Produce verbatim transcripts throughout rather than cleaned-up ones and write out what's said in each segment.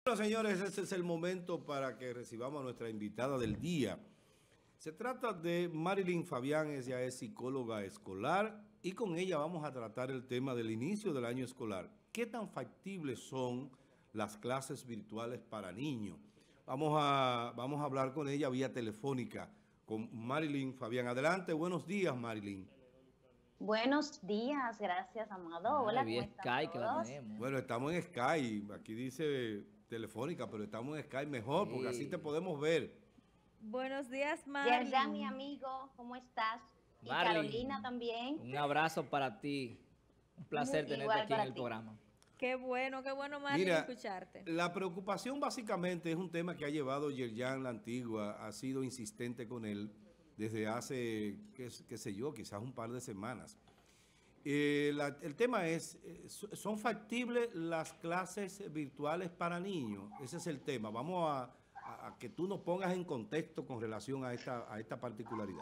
Bueno, señores, este es el momento para que recibamos a nuestra invitada del día. Se trata de Marilyn Fabián, ella es psicóloga escolar y con ella vamos a tratar el tema del inicio del año escolar. ¿Qué tan factibles son las clases virtuales para niños? Vamos a, vamos a hablar con ella vía telefónica, con Marilyn Fabián. Adelante, buenos días, Marilyn. Buenos días, gracias, Amado. Ah, Hola, ¿cómo vía están Sky que la todos? tenemos. Bueno, estamos en Sky, aquí dice telefónica, pero estamos en Sky mejor porque así te Sí. podemos ver. Buenos días, Yerjan, mi Marlin. amigo, ¿cómo estás? Y Carolina Marlin, también. un abrazo para ti. Un placer Muy tenerte igual aquí en para el ti. programa. Qué bueno, qué bueno, Marlin, Mira, escucharte. la preocupación básicamente es un tema que ha llevado Yerjan la Antigua, ha sido insistente con él desde hace, qué, qué sé yo, quizás un par de semanas. Eh, la- el tema es, eh, so- ¿son factibles las clases virtuales para niños? Ese es el tema. Vamos a, a- a que tú nos pongas en contexto con relación a esta, a esta particularidad.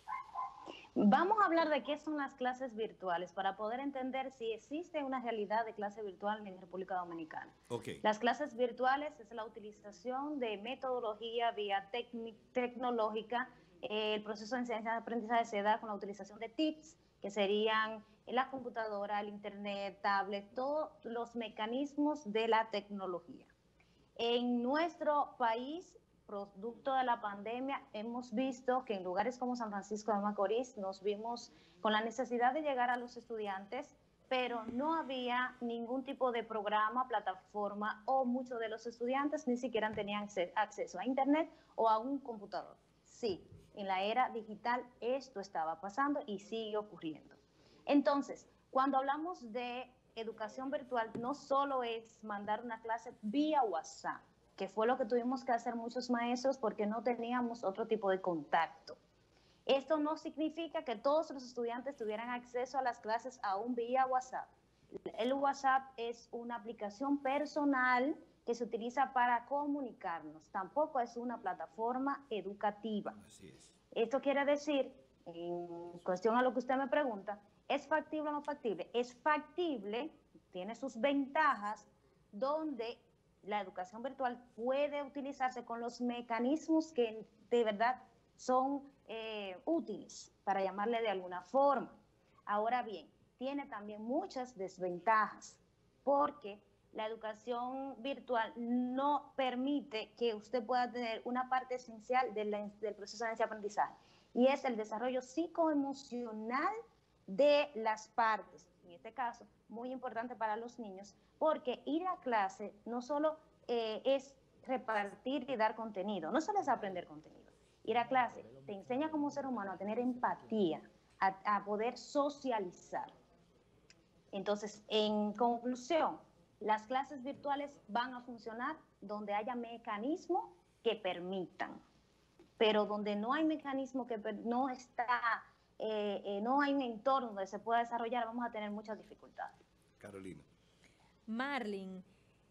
Vamos a hablar de qué son las clases virtuales para poder entender si existe una realidad de clase virtual en República Dominicana. Ok. Las clases virtuales es la utilización de metodología vía tecni- tecnológica. Eh, el proceso de enseñanza y aprendizaje se da con la utilización de TICs, que serían la computadora, el internet, tablet, todos los mecanismos de la tecnología. En nuestro país, producto de la pandemia, hemos visto que en lugares como San Francisco de Macorís nos vimos con la necesidad de llegar a los estudiantes, pero no había ningún tipo de programa, plataforma, o muchos de los estudiantes ni siquiera tenían acceso a internet o a un computador. Sí, en la era digital esto estaba pasando y sigue ocurriendo. Entonces, cuando hablamos de educación virtual, no solo es mandar una clase vía WhatsApp, que fue lo que tuvimos que hacer muchos maestros porque no teníamos otro tipo de contacto. Esto no significa que todos los estudiantes tuvieran acceso a las clases aún vía WhatsApp. El WhatsApp es una aplicación personal que se utiliza para comunicarnos, tampoco es una plataforma educativa. Así es. Esto quiere decir, en cuestión a lo que usted me pregunta, ¿es factible o no factible? Es factible, tiene sus ventajas, donde la educación virtual puede utilizarse con los mecanismos que de verdad son eh, útiles, para llamarle de alguna forma. Ahora bien, tiene también muchas desventajas, porque la educación virtual no permite que usted pueda tener una parte esencial de la, del proceso de aprendizaje, y es el desarrollo psicoemocional de las partes, en este caso, muy importante para los niños, porque ir a clase no solo eh, es repartir y dar contenido, no solo es aprender contenido. Ir a clase te enseña como ser humano a tener empatía, a, a poder socializar. Entonces, en conclusión, las clases virtuales van a funcionar donde haya mecanismos que permitan, pero donde no hay mecanismo que no está, eh, eh, no hay un entorno donde se pueda desarrollar, vamos a tener muchas dificultades. Carolina. Marlin,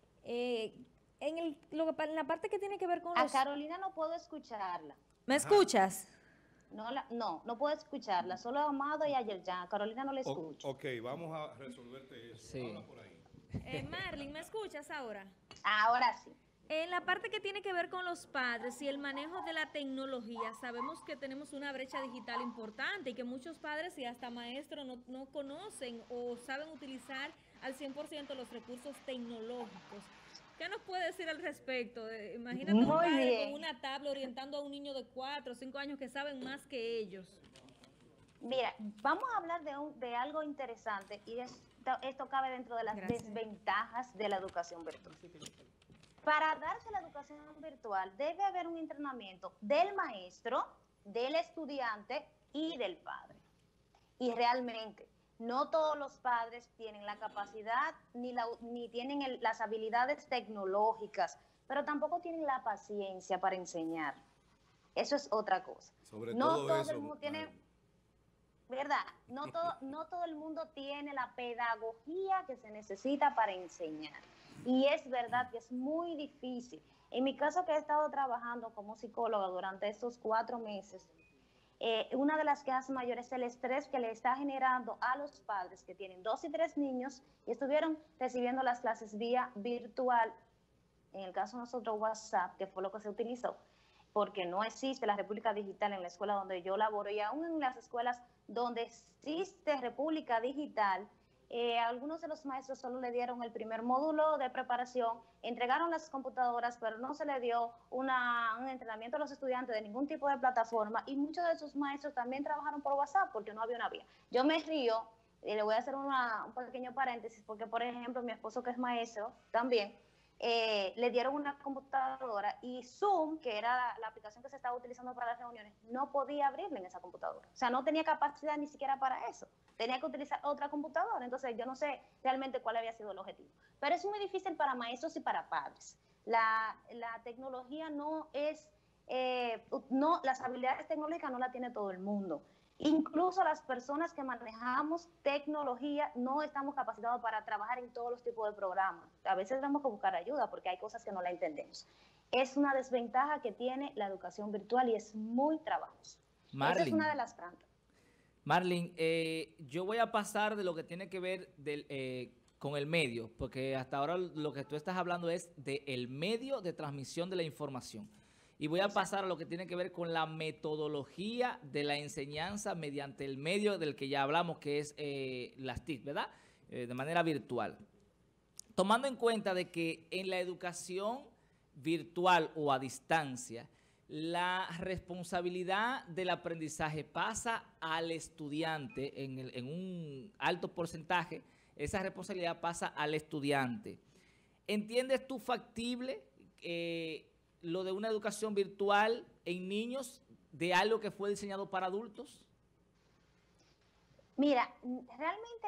eh, en, el, lo, en la parte que tiene que ver con A los... Carolina no puedo escucharla. ¿Me escuchas? No, la, no, no puedo escucharla, solo a Amado y a Yerjan. A Carolina no le escucho. O, ok, vamos a resolverte eso. Sí. Habla por ahí. Eh, Marlin, ¿me escuchas ahora? Ahora sí. En la parte que tiene que ver con los padres y el manejo de la tecnología, sabemos que tenemos una brecha digital importante y que muchos padres y hasta maestros no, no conocen o saben utilizar al cien por ciento los recursos tecnológicos. ¿Qué nos puede decir al respecto? Imagínate Muy un padre bien. con una tabla orientando a un niño de cuatro o cinco años que saben más que ellos. Mira, vamos a hablar de, un, de algo interesante, y esto, esto cabe dentro de las Gracias. desventajas de la educación virtual. Para darse la educación virtual debe haber un entrenamiento del maestro, del estudiante y del padre. Y realmente no todos los padres tienen la capacidad ni, la, ni tienen el, las habilidades tecnológicas, pero tampoco tienen la paciencia para enseñar. Eso es otra cosa. Sobre no todo, todo eso, el mundo tiene, Marilyn. ¿verdad? No todo, no todo el mundo tiene la pedagogía que se necesita para enseñar. Y es verdad que es muy difícil. En mi caso, que he estado trabajando como psicóloga durante estos cuatro meses, eh, una de las quejas mayores es el estrés que le está generando a los padres que tienen dos y tres niños y estuvieron recibiendo las clases vía virtual en el caso de nosotros WhatsApp, que fue lo que se utilizó, porque no existe la República Digital en la escuela donde yo laboro, y aún en las escuelas donde existe República Digital, eh, algunos de los maestros solo le dieron el primer módulo de preparación, entregaron las computadoras, pero no se le dio una, un entrenamiento a los estudiantes de ningún tipo de plataforma, y muchos de esos maestros también trabajaron por WhatsApp porque no había una vía. Yo me río, y le voy a hacer una, un pequeño paréntesis, porque por ejemplo mi esposo, que es maestro también, Eh, le dieron una computadora y Zoom, que era la, la aplicación que se estaba utilizando para las reuniones, no podía abrirle en esa computadora. O sea, no tenía capacidad ni siquiera para eso. Tenía que utilizar otra computadora. Entonces, yo no sé realmente cuál había sido el objetivo. Pero es muy difícil para maestros y para padres. La, la tecnología no es, eh, no, las habilidades tecnológicas no la tiene todo el mundo. Incluso las personas que manejamos tecnología no estamos capacitados para trabajar en todos los tipos de programas. A veces tenemos que buscar ayuda porque hay cosas que no la entendemos. Es una desventaja que tiene la educación virtual y es muy trabajoso. Esa es una de las plantas. Marlene, eh, yo voy a pasar de lo que tiene que ver del, eh, con el medio, porque hasta ahora lo que tú estás hablando es del medio de transmisión de la información. Y voy a pasar a lo que tiene que ver con la metodología de la enseñanza mediante el medio del que ya hablamos, que es eh, las T I C, ¿verdad? Eh, de manera virtual. Tomando en cuenta de que en la educación virtual o a distancia, la responsabilidad del aprendizaje pasa al estudiante en, el, en un alto porcentaje, esa responsabilidad pasa al estudiante. ¿Entiendes tú factible eh, lo de una educación virtual en niños de algo que fue diseñado para adultos? Mira, realmente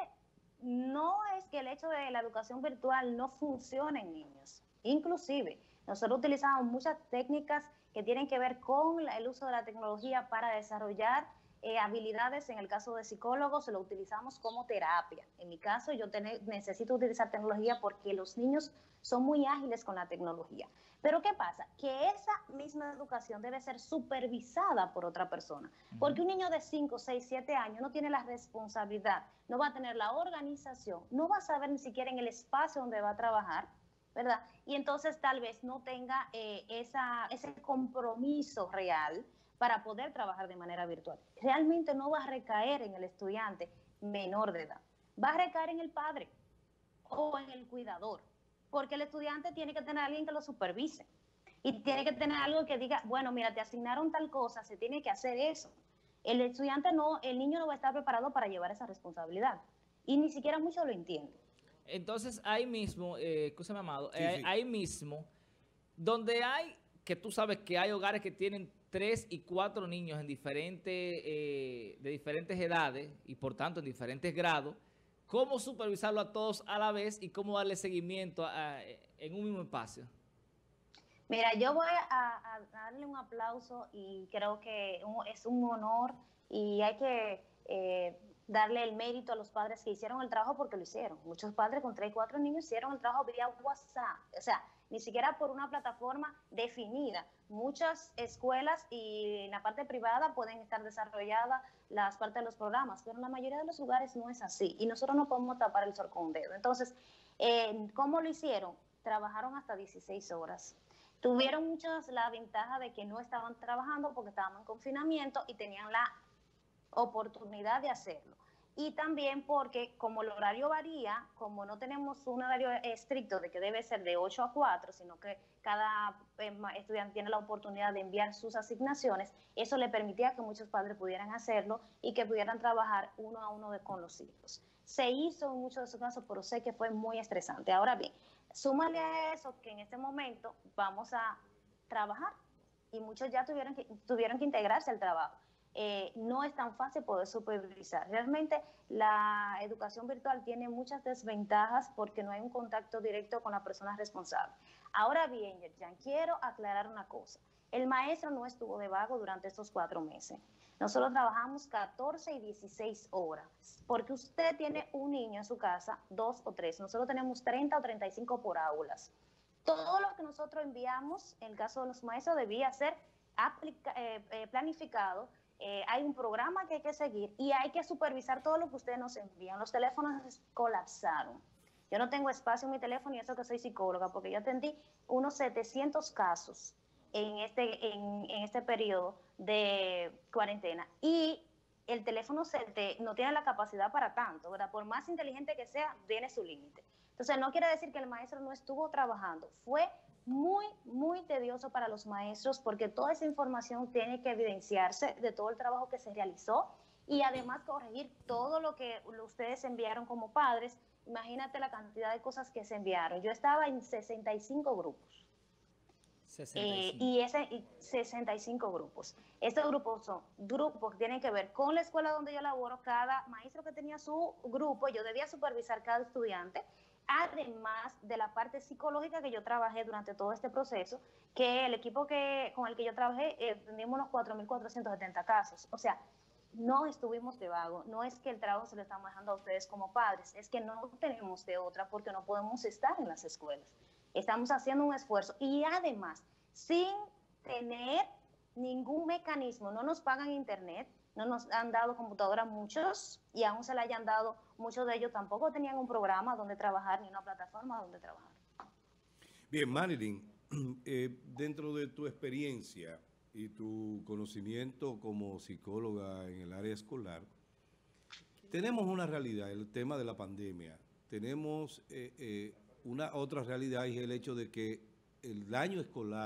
no es que el hecho de la educación virtual no funcione en niños. Inclusive, nosotros utilizamos muchas técnicas que tienen que ver con la, el uso de la tecnología para desarrollar eh, habilidades. En el caso de psicólogos, lo utilizamos como terapia. En mi caso, yo tener, necesito utilizar tecnología porque los niños son muy ágiles con la tecnología. Pero ¿qué pasa? Que esa misma educación debe ser supervisada por otra persona. Porque un niño de cinco, seis, siete años no tiene la responsabilidad, no va a tener la organización, no va a saber ni siquiera en el espacio donde va a trabajar, ¿verdad? Y entonces tal vez no tenga eh, esa, ese compromiso real para poder trabajar de manera virtual. Realmente no va a recaer en el estudiante menor de edad, va a recaer en el padre o en el cuidador, porque el estudiante tiene que tener a alguien que lo supervise y tiene que tener algo que diga, bueno, mira, te asignaron tal cosa, se tiene que hacer eso. El estudiante no, el niño no va a estar preparado para llevar esa responsabilidad y ni siquiera mucho lo entiende. Entonces, ahí mismo, eh, escúchame, Amado, Sí, eh, sí. ahí mismo, donde hay, que tú sabes que hay hogares que tienen tres y cuatro niños en diferentes, eh, de diferentes edades y por tanto en diferentes grados, ¿cómo supervisarlo a todos a la vez y cómo darle seguimiento a, a, en un mismo espacio? Mira, yo voy a, a darle un aplauso y creo que un, es un honor y hay que eh, darle el mérito a los padres que hicieron el trabajo porque lo hicieron. Muchos padres con tres y cuatro niños hicieron el trabajo vía WhatsApp, o sea, ni siquiera por una plataforma definida. Muchas escuelas y en la parte privada pueden estar desarrolladas las partes de los programas, pero en la mayoría de los lugares no es así y nosotros no podemos tapar el sol con un dedo. Entonces, eh, ¿cómo lo hicieron? Trabajaron hasta dieciséis horas. Tuvieron muchos la ventaja de que no estaban trabajando porque estaban en confinamiento y tenían la oportunidad de hacerlo. Y también porque como el horario varía, como no tenemos un horario estricto de que debe ser de ocho a cuatro, sino que cada eh, estudiante tiene la oportunidad de enviar sus asignaciones, eso le permitía que muchos padres pudieran hacerlo y que pudieran trabajar uno a uno de, con los hijos. Se hizo en muchos de esos casos, pero sé que fue muy estresante. Ahora bien, súmale a eso que en este momento vamos a trabajar y muchos ya tuvieron que, tuvieron que integrarse al trabajo. Eh, no es tan fácil poder supervisar. Realmente la educación virtual tiene muchas desventajas porque no hay un contacto directo con la persona responsable. Ahora bien, Yerjan, quiero aclarar una cosa. El maestro no estuvo de vago durante estos cuatro meses. Nosotros trabajamos catorce y dieciséis horas, porque usted tiene un niño en su casa, dos o tres. Nosotros tenemos treinta o treinta y cinco por aulas. Todo lo que nosotros enviamos, en el caso de los maestros, debía ser aplica, eh, eh, planificado. Eh, hay un programa que hay que seguir y hay que supervisar todo lo que ustedes nos envían. Los teléfonos colapsaron. Yo no tengo espacio en mi teléfono y eso que soy psicóloga, porque yo atendí unos setecientos casos en este, en, en este periodo de cuarentena. Y el teléfono se te, no tiene la capacidad para tanto, ¿verdad? Por más inteligente que sea, tiene su límite. Entonces, no quiere decir que el maestro no estuvo trabajando. Fue muy, muy tedioso para los maestros porque toda esa información tiene que evidenciarse de todo el trabajo que se realizó y además corregir todo lo que ustedes enviaron como padres. Imagínate la cantidad de cosas que se enviaron. Yo estaba en sesenta y cinco grupos. sesenta y cinco. Eh, y ese y sesenta y cinco grupos. Estos grupos son grupos que tienen que ver con la escuela donde yo laboro. Cada maestro que tenía su grupo, yo debía supervisar cada estudiante, además de la parte psicológica que yo trabajé durante todo este proceso, que el equipo que con el que yo trabajé, eh, tuvimos unos cuatro mil cuatrocientos setenta casos. O sea, no estuvimos de vago, no es que el trabajo se lo estamos dejando a ustedes como padres, es que no tenemos de otra porque no podemos estar en las escuelas. Estamos haciendo un esfuerzo y además, sin tener ningún mecanismo, no nos pagan internet, no nos han dado computadora muchos y aún se le hayan dado, muchos de ellos tampoco tenían un programa donde trabajar ni una plataforma donde trabajar. Bien, Marilyn, eh, dentro de tu experiencia y tu conocimiento como psicóloga en el área escolar, tenemos una realidad, el tema de la pandemia. Tenemos eh, eh, una otra realidad y es el hecho de que el año escolar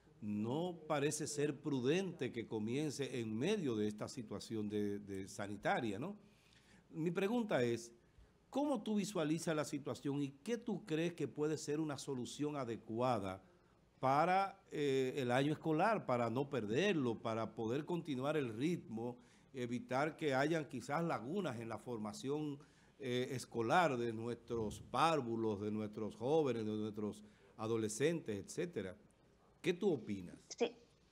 no parece ser prudente que comience en medio de esta situación de, de sanitaria, ¿no? Mi pregunta es, ¿cómo tú visualizas la situación y qué tú crees que puede ser una solución adecuada para eh, el año escolar, para no perderlo, para poder continuar el ritmo, evitar que hayan quizás lagunas en la formación eh, escolar de nuestros párvulos, de nuestros jóvenes, de nuestros adolescentes, etcétera? ¿Qué tú opinas? Sí.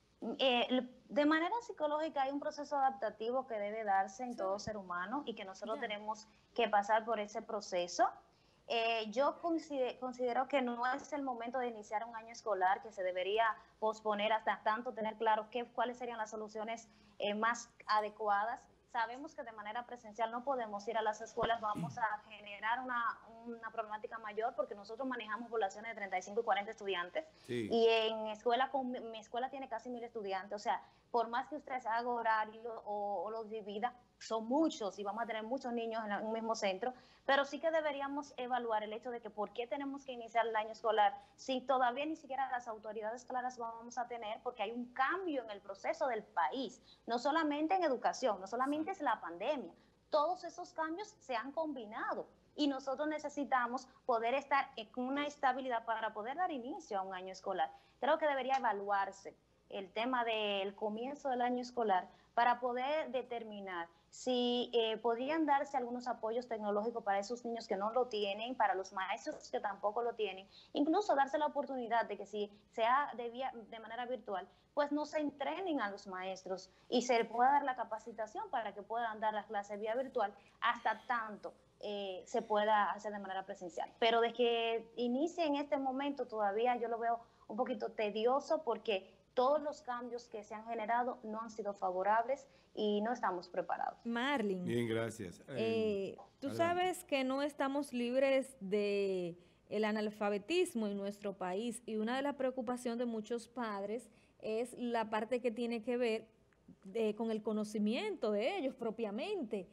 Eh, de manera psicológica hay un proceso adaptativo que debe darse en todo ser humano y que nosotros Ya. tenemos que pasar por ese proceso. Eh, yo consider, considero que no es el momento de iniciar un año escolar, que se debería posponer hasta tanto tener claro qué, cuáles serían las soluciones eh, más adecuadas. Sabemos que de manera presencial no podemos ir a las escuelas, vamos a generar una, una problemática mayor porque nosotros manejamos poblaciones de treinta y cinco y cuarenta estudiantes Sí. y en escuela, con, mi escuela tiene casi mil estudiantes, o sea, por más que usted haga horario o, o los divida, son muchos y vamos a tener muchos niños en, la, en un mismo centro, pero sí que deberíamos evaluar el hecho de que por qué tenemos que iniciar el año escolar si todavía ni siquiera las autoridades claras vamos a tener, porque hay un cambio en el proceso del país, no solamente en educación, no solamente es la pandemia, todos esos cambios se han combinado y nosotros necesitamos poder estar con una estabilidad para poder dar inicio a un año escolar. Creo que debería evaluarse el tema del comienzo del año escolar para poder determinar si eh, podrían darse algunos apoyos tecnológicos para esos niños que no lo tienen, para los maestros que tampoco lo tienen, incluso darse la oportunidad de que si sea de, vía, de manera virtual, pues no se entrenen a los maestros y se pueda dar la capacitación para que puedan dar las clases vía virtual hasta tanto eh, se pueda hacer de manera presencial. Pero de que inicie en este momento todavía yo lo veo un poquito tedioso porque todos los cambios que se han generado no han sido favorables y no estamos preparados. Marlin. Bien, gracias. Eh, tú adelante. sabes que no estamos libres de el analfabetismo en nuestro país y una de las preocupaciones de muchos padres es la parte que tiene que ver de, con el conocimiento de ellos propiamente.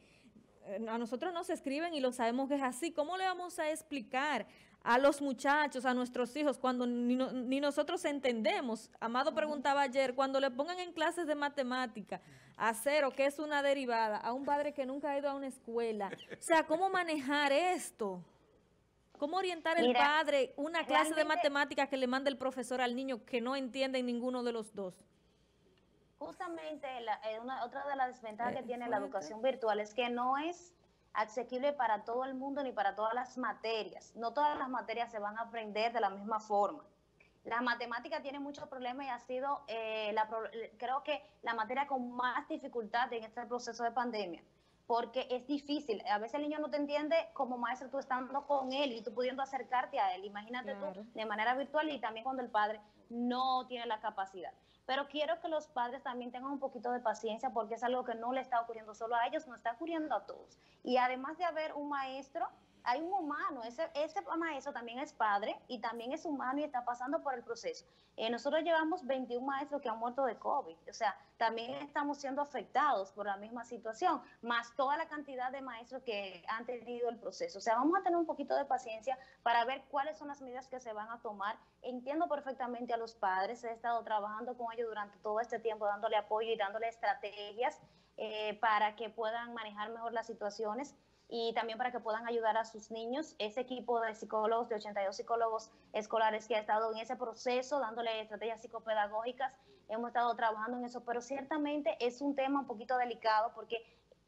A nosotros nos escriben y lo sabemos que es así. ¿Cómo le vamos a explicar a los muchachos, a nuestros hijos, cuando ni, no, ni nosotros entendemos? Amado preguntaba ayer, cuando le pongan en clases de matemática a cero, que es una derivada, a un padre que nunca ha ido a una escuela. O sea, ¿cómo manejar esto? ¿Cómo orientar el Mira, padre una clase de realmente, matemáticas que le manda el profesor al niño que no entiende ninguno de los dos? Justamente la, eh, una, otra de las desventajas Eh, que tiene fuerte. la educación virtual es que no es asequible para todo el mundo ni para todas las materias. No todas las materias se van a aprender de la misma forma. La matemática tiene muchos problemas y ha sido, eh, la, creo que, la materia con más dificultad en este proceso de pandemia, porque es difícil. A veces el niño no te entiende como maestro tú estando con él y tú pudiendo acercarte a él. Imagínate Claro. tú de manera virtual y también cuando el padre no tiene la capacidad. Pero quiero que los padres también tengan un poquito de paciencia porque es algo que no le está ocurriendo solo a ellos, no está ocurriendo a todos. Y además de haber un maestro hay un humano, ese, ese maestro también es padre y también es humano y está pasando por el proceso. Eh, nosotros llevamos veintiún maestros que han muerto de COVID, o sea, también estamos siendo afectados por la misma situación, más toda la cantidad de maestros que han tenido el proceso. O sea, vamos a tener un poquito de paciencia para ver cuáles son las medidas que se van a tomar. Entiendo perfectamente a los padres, he estado trabajando con ellos durante todo este tiempo, dándole apoyo y dándole estrategias eh, para que puedan manejar mejor las situaciones y también para que puedan ayudar a sus niños. Ese equipo de psicólogos, de ochenta y dos psicólogos escolares que ha estado en ese proceso, dándole estrategias psicopedagógicas, hemos estado trabajando en eso, pero ciertamente es un tema un poquito delicado porque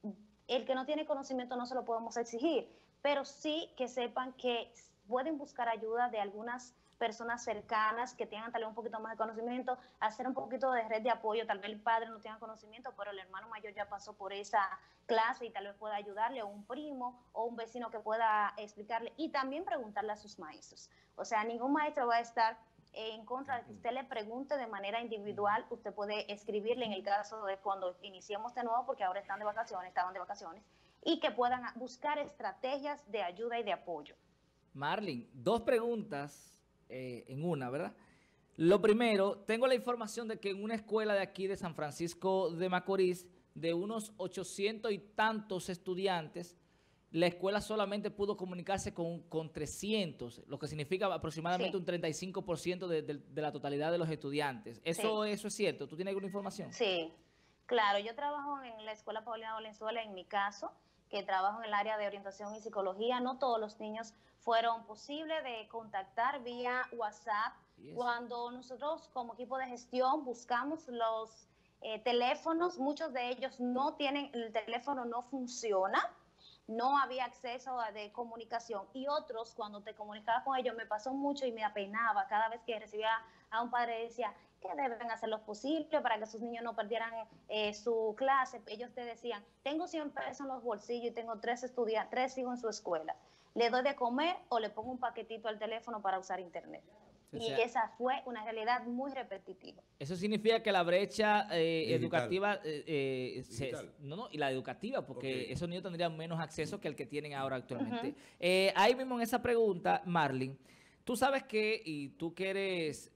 el que no tiene conocimiento no se lo podemos exigir, pero sí que sepan que pueden buscar ayuda de algunas personas cercanas que tengan tal vez un poquito más de conocimiento, hacer un poquito de red de apoyo. Tal vez el padre no tenga conocimiento, pero el hermano mayor ya pasó por esa clase y tal vez pueda ayudarle, o un primo o un vecino que pueda explicarle, y también preguntarle a sus maestros. O sea, ningún maestro va a estar en contra de que usted le pregunte de manera individual. Usted puede escribirle en el caso de cuando iniciemos de nuevo, porque ahora están de vacaciones, estaban de vacaciones, y que puedan buscar estrategias de ayuda y de apoyo. Marlene, dos preguntas eh, en una, ¿verdad? Lo primero, tengo la información de que en una escuela de aquí de San Francisco de Macorís, de unos ochocientos y tantos estudiantes, la escuela solamente pudo comunicarse con, con trescientos, lo que significa aproximadamente Sí. un treinta y cinco por ciento de, de, de la totalidad de los estudiantes. ¿Eso, Sí. eso es cierto? ¿Tú tienes alguna información? Sí, claro, yo trabajo en la Escuela Paulina Valenzuela, en mi caso, que trabajo en el área de orientación y psicología. No todos los niños fueron posible de contactar vía WhatsApp. Cuando nosotros como equipo de gestión buscamos los eh, teléfonos, muchos de ellos no tienen, el teléfono no funciona, no había acceso a de comunicación, y otros, cuando te comunicaba con ellos, me pasó mucho y me apenaba cada vez que recibía a un padre, decía que deben hacer lo posible para que sus niños no perdieran eh, su clase. Ellos te decían, tengo cien pesos en los bolsillos y tengo tres estudiantes, tres hijos en su escuela, le doy de comer o le pongo un paquetito al teléfono para usar internet. O Y sea, esa fue una realidad muy repetitiva. eso significa que la brecha eh, Digital. educativa, eh, eh, se- Digital. no, no, y la educativa, porque Ok. esos niños tendrían menos acceso que el que tienen ahora actualmente. Ujú. Eh, ahí mismo en esa pregunta, Marlene, tú sabes que, y tú que eres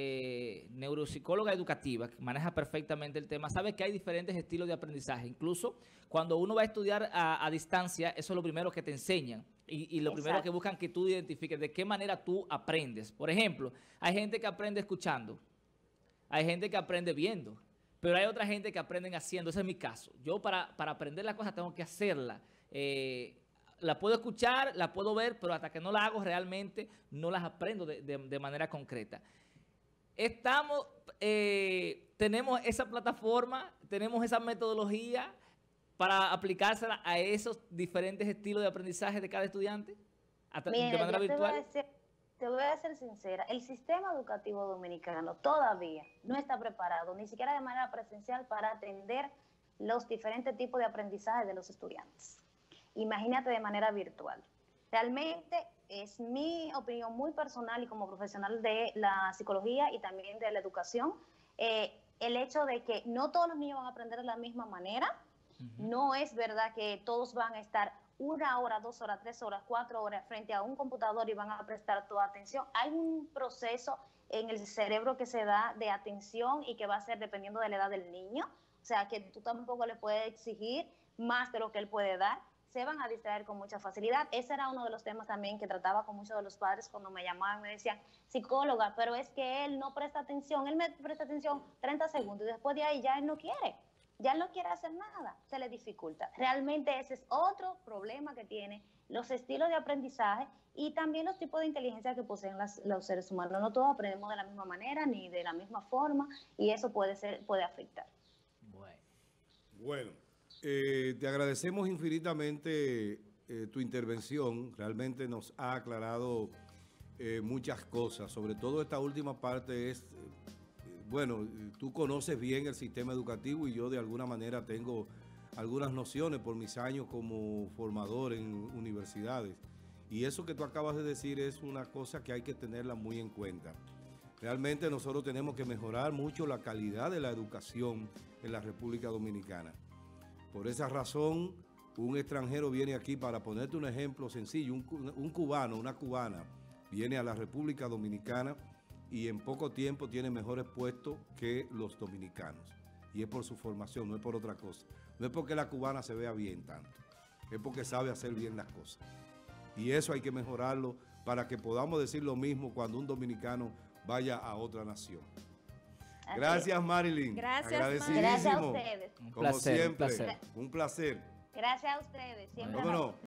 eh, neuropsicóloga educativa, que manejas perfectamente el tema, sabes que hay diferentes estilos de aprendizaje. Incluso cuando uno va a estudiar a, a distancia, eso es lo primero que te enseñan. Y, y lo primero Exacto. que buscan que tú identifiques de qué manera tú aprendes. Por ejemplo, hay gente que aprende escuchando, hay gente que aprende viendo, pero hay otra gente que aprende haciendo. Ese es mi caso. Yo para, para aprender la cosa tengo que hacerla. Eh, la puedo escuchar, la puedo ver, pero hasta que no la hago realmente no las aprendo de, de- de manera concreta. Estamos, eh, tenemos esa plataforma, tenemos esa metodología para aplicársela a esos diferentes estilos de aprendizaje de cada estudiante a tra- de Mira, manera yo te voy a virtual. decir, te voy a ser sincera, el sistema educativo dominicano todavía no está preparado, ni siquiera de manera presencial, para atender los diferentes tipos de aprendizaje de los estudiantes. Imagínate de manera virtual. Realmente es mi opinión muy personal y como profesional de la psicología y también de la educación, eh, el hecho de que no todos los niños van a aprender de la misma manera. Ujú. No es verdad que todos van a estar una hora, dos horas, tres horas, cuatro horas frente a un computador y van a prestar toda atención. Hay un proceso en el cerebro que se da de atención y que va a ser dependiendo de la edad del niño. O sea, que tú tampoco le puedes exigir más de lo que él puede dar. Se van a distraer con mucha facilidad. Ese era uno de los temas también que trataba con muchos de los padres cuando me llamaban, me decían, psicóloga, pero es que él no presta atención, él me presta atención treinta segundos y después de ahí ya él no quiere. Ya no quiere hacer nada, se le dificulta. Realmente ese es otro problema que tiene los estilos de aprendizaje y también los tipos de inteligencia que poseen las, los seres humanos. No todos aprendemos de la misma manera ni de la misma forma y eso puede ser, puede afectar. Bueno. Bueno, eh, te agradecemos infinitamente eh, tu intervención. Realmente nos ha aclarado eh, muchas cosas. Sobre todo esta última parte es, eh, bueno, tú conoces bien el sistema educativo y yo de alguna manera tengo algunas nociones por mis años como formador en universidades. Y eso que tú acabas de decir es una cosa que hay que tenerla muy en cuenta. Realmente nosotros tenemos que mejorar mucho la calidad de la educación en la República Dominicana. Por esa razón, un extranjero viene aquí, para ponerte un ejemplo sencillo, un, cu- un cubano, una cubana, viene a la República Dominicana y en poco tiempo tiene mejores puestos que los dominicanos. Y es por su formación, no es por otra cosa. No es porque la cubana se vea bien tanto, es porque sabe hacer bien las cosas. Y eso hay que mejorarlo para que podamos decir lo mismo cuando un dominicano vaya a otra nación. Así Gracias, Marilyn. Gracias, Agradecidísimo. Gracias a ustedes. Un Como placer, un siempre, placer. un placer. Gracias a ustedes. Siempre ¿Cómo no?